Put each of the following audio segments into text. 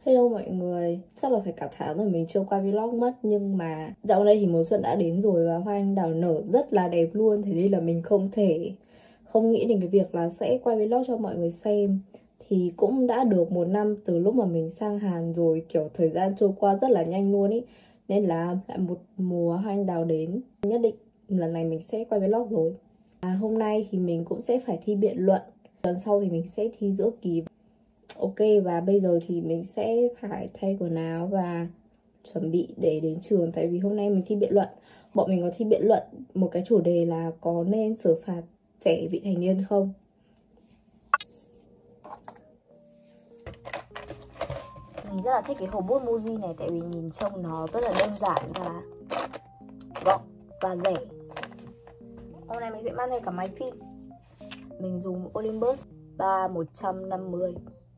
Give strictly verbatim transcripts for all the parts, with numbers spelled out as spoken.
Hello mọi người, chắc là phải cả tháng rồi mình chưa quay vlog mất. Nhưng mà dạo đây thì mùa xuân đã đến rồi và hoa anh đào nở rất là đẹp luôn. Thế nên là mình không thể không nghĩ đến cái việc là sẽ quay vlog cho mọi người xem. Thì cũng đã được một năm từ lúc mà mình sang Hàn rồi, kiểu thời gian trôi qua rất là nhanh luôn ý. Nên là lại một mùa hoa anh đào đến, nhất định lần này mình sẽ quay vlog rồi. à, Hôm nay thì mình cũng sẽ phải thi biện luận, lần sau thì mình sẽ thi giữa kỳ. Ok, và bây giờ thì mình sẽ phải thay quần áo và chuẩn bị để đến trường. Tại vì hôm nay mình thi biện luận. Bọn mình có thi biện luận một cái chủ đề là có nên xử phạt trẻ vị thành niên không. Mình rất là thích cái hộp bút Muji này. Tại vì nhìn trông nó rất là đơn giản và gọn và rẻ. Hôm nay mình sẽ mang theo cả máy pin. Mình dùng Olympus ba một trăm năm mươi.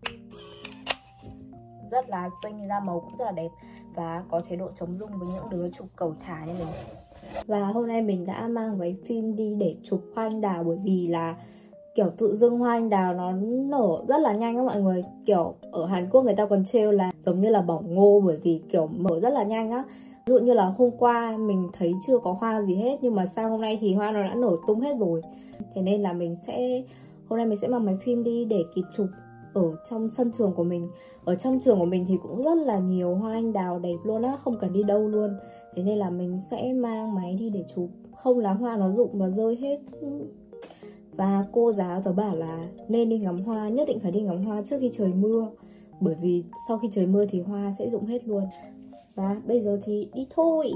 Rất là xinh, da màu cũng rất là đẹp và có chế độ chống rung với những đứa chụp cầu thả như mình. Và hôm nay mình đã mang váy phim đi để chụp hoa anh đào, bởi vì là kiểu tự dưng hoa anh đào nó nở rất là nhanh các mọi người. Kiểu ở Hàn Quốc người ta còn trêu là giống như là bỏng ngô, bởi vì kiểu nở rất là nhanh á. Ví dụ như là hôm qua mình thấy chưa có hoa gì hết, nhưng mà sang hôm nay thì hoa nó đã nở tung hết rồi. Thế nên là mình sẽ hôm nay mình sẽ mang máy phim đi để kịp chụp ở trong sân trường của mình. Ở trong trường của mình thì cũng rất là nhiều hoa anh đào đẹp luôn á, không cần đi đâu luôn. Thế nên là mình sẽ mang máy đi để chụp, không là hoa nó rụng và rơi hết. Và cô giáo tớ bảo là nên đi ngắm hoa, nhất định phải đi ngắm hoa trước khi trời mưa, bởi vì sau khi trời mưa thì hoa sẽ rụng hết luôn. Và bây giờ thì đi thôi.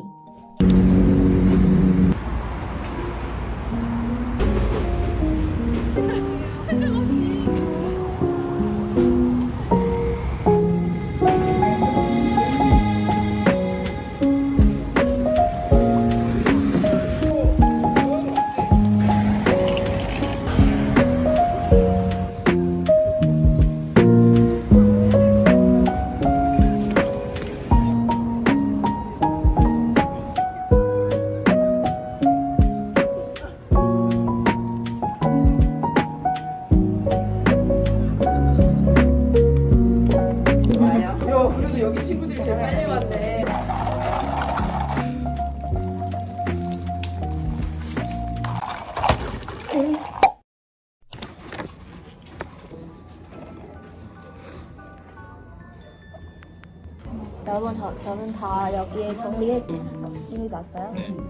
여러분, 저, 저는 다 여기에 정리해 이미 봤어요?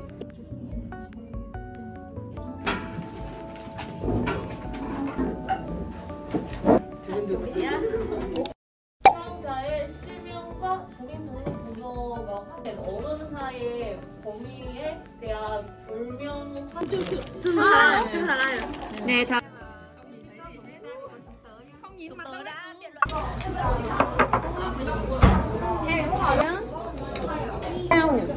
사용자의 실명과 주민등록번호가 확인, 어른사의 범위에 대한 불명 확인. 좀 살아요. 좀 살아요. 네, 다. không nhìn mặt đâu đã. Sao nhỉ?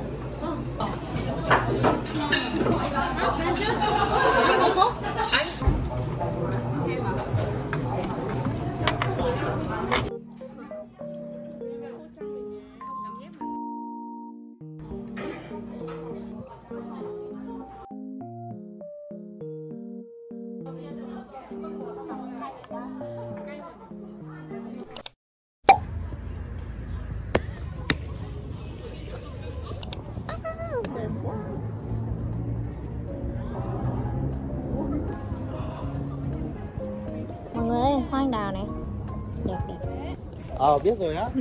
Mọi người ơi, hoa anh đào này đẹp đẹp. Ờ, biết rồi á.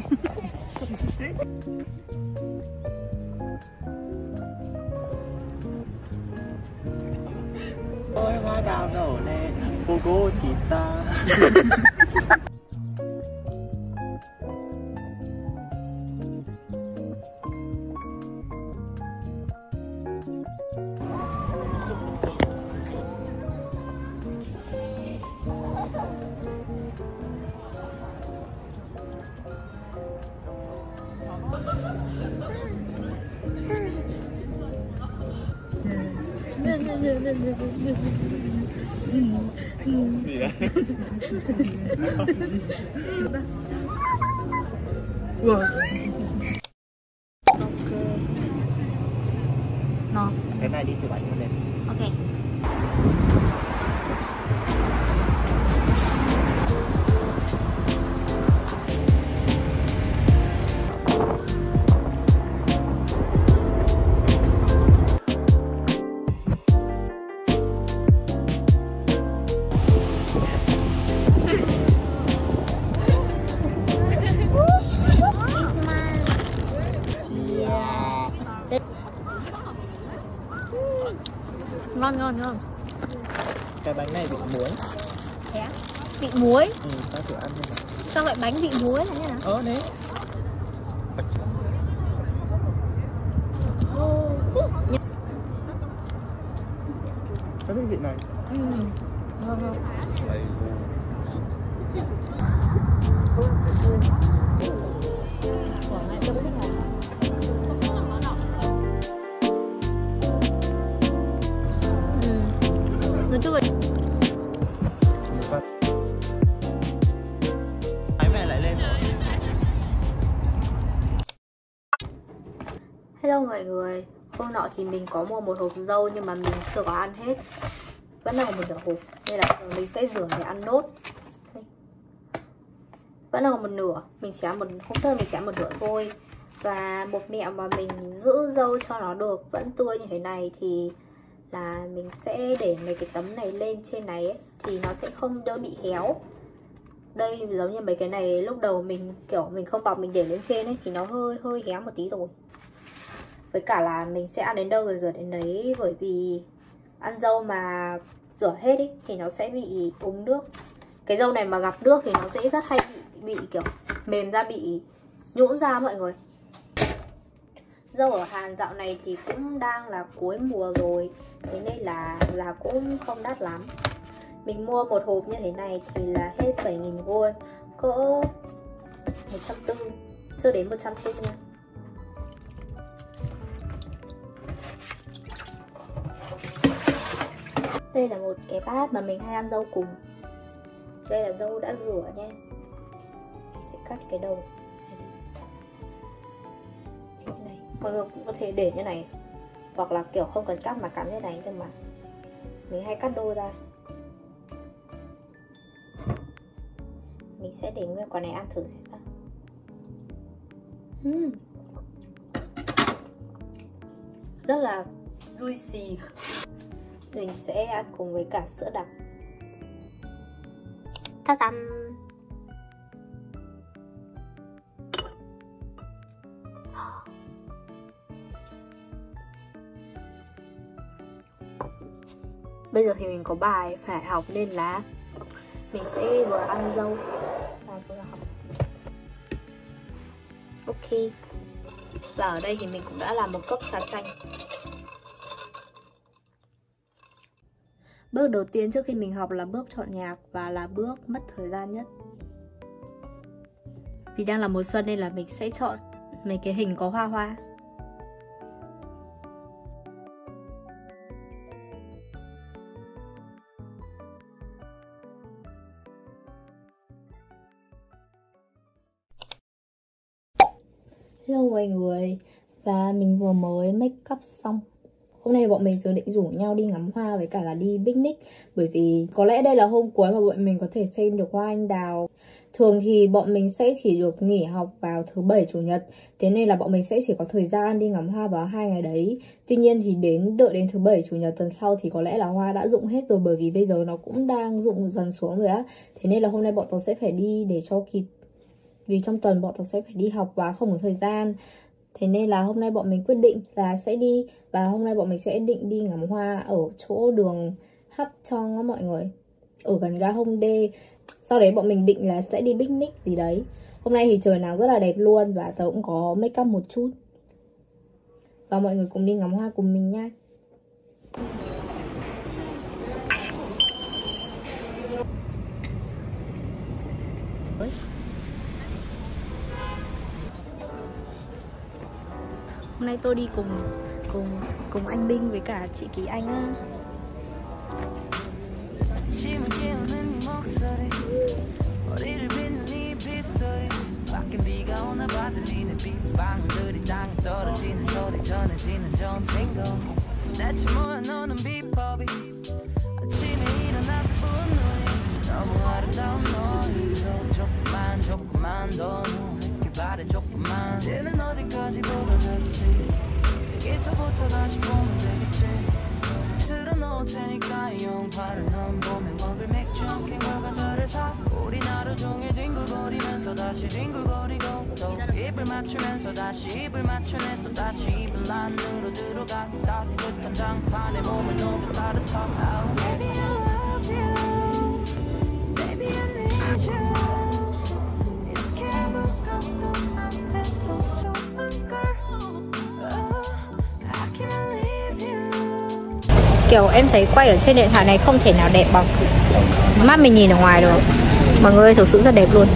Ôi, hoa đào nở nè, 보고 싶다. Mira. Wow. Ok. Nó. Cái này đi chụp ảnh luôn đẹp. Ok. Ngon ngon ngon. Cái bánh này bị muối. Thế á? Vị muối. Ừ, ta thử ăn xem nào. Sao lại bánh vị muối là như nào? Ờ đấy. Cái vị này. Ừ. Ngon ngon. Nói chung là Máy về lại lên rồi. Hello mọi người. Hôm nọ thì mình có mua một hộp dâu nhưng mà mình chưa có ăn hết. Vẫn đang còn một nửa hộp nên là mình sẽ rửa để ăn nốt. Vẫn đang còn một nửa. Mình chỉ ăn một hôm trước mình chỉ ăn một nửa thôi. Và một mẹo mà mình giữ dâu cho nó được vẫn tươi như thế này thì là mình sẽ để mấy cái tấm này lên trên này ấy, thì nó sẽ không đỡ bị héo. Đây giống như mấy cái này lúc đầu mình kiểu mình không bọc mình để lên trên ấy thì nó hơi hơi héo một tí rồi. Với cả là mình sẽ ăn đến đâu rồi rửa đến đấy, bởi vì ăn dâu mà rửa hết ý, thì nó sẽ bị úng nước. Cái dâu này mà gặp nước thì nó sẽ rất hay bị, bị kiểu mềm ra, bị nhũn ra mọi người. Dâu ở Hàn dạo này thì cũng đang là cuối mùa rồi, thế nên là là cũng không đắt lắm. Mình mua một hộp như thế này thì là hết bảy nghìn won, cỡ một trăm tư mươi, chưa đến một trăm tư mươi nha. Đây là một cái bát mà mình hay ăn dâu cùng. Đây là dâu đã rửa nha. Mình sẽ cắt cái đầu thế này. Mọi người cũng có thể để như này, hoặc là kiểu không cần cắt mà cắn như này, nhưng mà mình hay cắt đôi ra. Mình sẽ để nguyên quả này ăn thử xem sao. uhm. Rất là juicy. Mình sẽ ăn cùng với cả sữa đặc. Ta-dam! Bây giờ thì mình có bài phải học nên là mình sẽ vừa ăn dâu và vừa học. Ok. Và ở đây thì mình cũng đã làm một cốc trà chanh. Bước đầu tiên trước khi mình học là bước chọn nhạc và là bước mất thời gian nhất. Vì đang là mùa xuân nên là mình sẽ chọn mấy cái hình có hoa hoa. Hello mọi người. Và mình vừa mới make up xong. Hôm nay bọn mình dự định rủ nhau đi ngắm hoa với cả là đi picnic. Bởi vì có lẽ đây là hôm cuối mà bọn mình có thể xem được hoa anh đào. Thường thì bọn mình sẽ chỉ được nghỉ học vào thứ bảy chủ nhật, thế nên là bọn mình sẽ chỉ có thời gian đi ngắm hoa vào hai ngày đấy. Tuy nhiên thì đến đợi đến thứ bảy chủ nhật tuần sau thì có lẽ là hoa đã rụng hết rồi, bởi vì bây giờ nó cũng đang rụng dần xuống rồi á. Thế nên là hôm nay bọn tớ sẽ phải đi để cho kịp, vì trong tuần bọn tớ sẽ phải đi học và không có thời gian. Thế nên là hôm nay bọn mình quyết định là sẽ đi. Và hôm nay bọn mình sẽ định đi ngắm hoa ở chỗ đường Hapcheong á mọi người, ở gần ga Hongdae. Sau đấy bọn mình định là sẽ đi picnic gì đấy. Hôm nay thì trời nắng rất là đẹp luôn. Và tớ cũng có make up một chút. Và mọi người cùng đi ngắm hoa cùng mình nha. Hôm nay tôi đi cùng cùng cùng anh Binh với cả chị Kỳ Anh á. 이제는 어디까지 벌어졌지 여기서부터 다시 보면 되겠지 틀어놓을 테니까 이 영화를 넌 봄에 먹을 맥주 캔과 과자를 사 우린 하루 종일 뒹굴거리면서 다시 뒹굴거리고 또 입을 맞추면서 다시 입을 맞추네 또 다시 입을 안으로 들어가 따뜻한 장판에 몸을 놓 Kiểu em thấy quay ở trên điện thoại này không thể nào đẹp bằng mắt mình nhìn ở ngoài được. Mọi người thực sự rất đẹp luôn.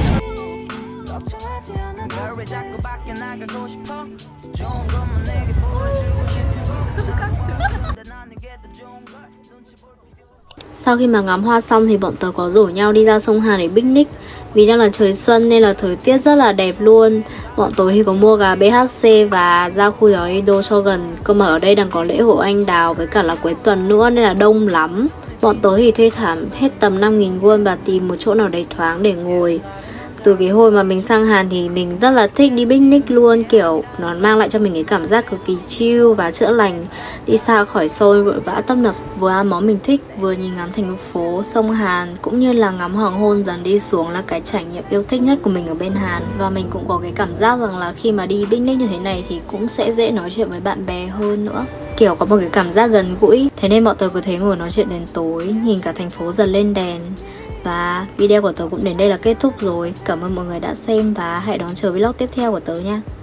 Sau khi mà ngắm hoa xong thì bọn tớ có rủ nhau đi ra sông Hàn để picnic. Vì đang là trời xuân nên là thời tiết rất là đẹp luôn. Bọn tớ thì có mua gà bê hát xê và ra khu nhỏ Edo cho gần. Cơ mà ở đây đang có lễ hội anh đào với cả là cuối tuần nữa nên là đông lắm. Bọn tớ thì thuê thảm hết tầm năm nghìn won và tìm một chỗ nào đấy thoáng để ngồi. Từ cái hồi mà mình sang Hàn thì mình rất là thích đi picnic luôn. Kiểu nó mang lại cho mình cái cảm giác cực kỳ chill và chữa lành. Đi xa khỏi xôi vội vã tấp nập, vừa ăn món mình thích, vừa nhìn ngắm thành phố, sông Hàn, cũng như là ngắm hoàng hôn dần đi xuống là cái trải nghiệm yêu thích nhất của mình ở bên Hàn. Và mình cũng có cái cảm giác rằng là khi mà đi picnic như thế này thì cũng sẽ dễ nói chuyện với bạn bè hơn nữa. Kiểu có một cái cảm giác gần gũi. Thế nên bọn tớ cứ thế ngồi nói chuyện đến tối, nhìn cả thành phố dần lên đèn. Và video của tớ cũng đến đây là kết thúc rồi. Cảm ơn mọi người đã xem và hãy đón chờ vlog tiếp theo của tớ nha.